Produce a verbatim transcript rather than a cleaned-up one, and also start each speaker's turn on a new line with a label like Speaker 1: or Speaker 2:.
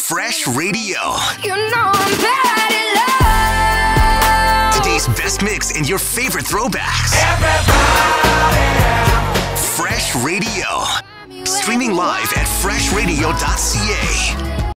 Speaker 1: Fresh Radio.
Speaker 2: You know I'm bad at love.
Speaker 1: Today's best mix and your favorite throwbacks.
Speaker 3: Everybody.
Speaker 1: Fresh Radio. Streaming live at fresh radio dot c a.